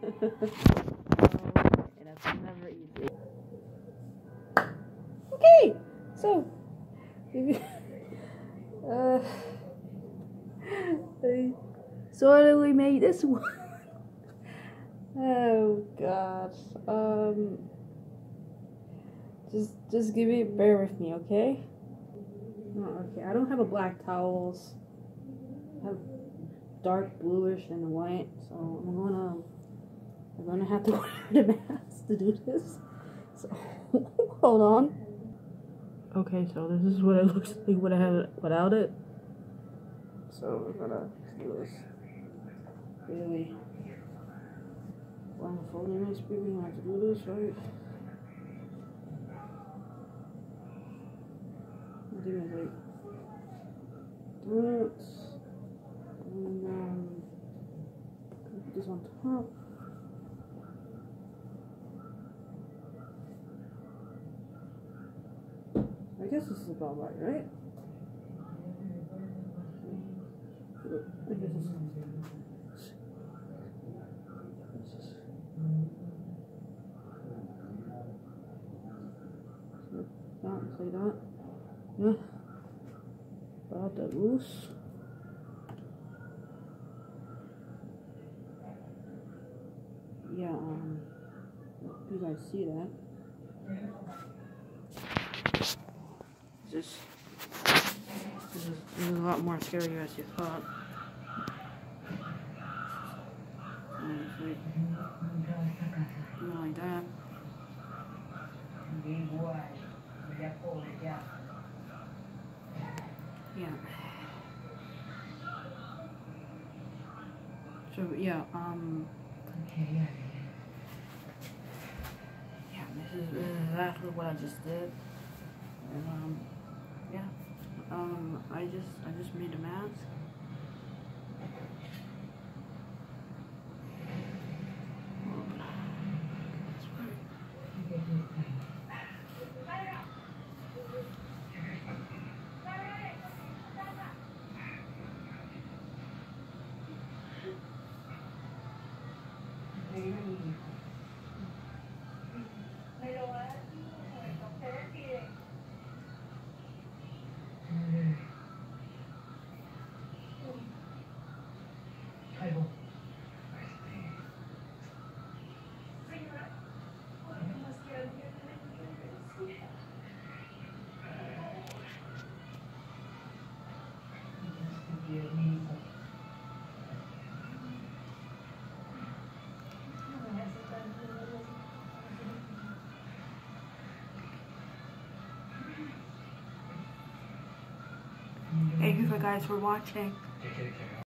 And that's never easy. Okay, so I sort of made this one. Oh gosh. Just bear with me, okay? Oh, okay, I don't have a black towels. I have dark bluish and white, so I'm gonna have to wear the mask to do this. So hold on. Okay, so this is what it looks like when I have it without it. So we're gonna do this really blindfolded. Speaking, I have to do this, right? I think it's like that, and put this on top. I guess this is about right, right? I guess this is. That, say that. Yeah. About that loose. Yeah, you guys see that. This is a lot more scary as you thought. And it's like, like that. Yeah. So yeah, yeah, this is exactly what I just did. And yeah. I just made a mask. Thank you guys for watching.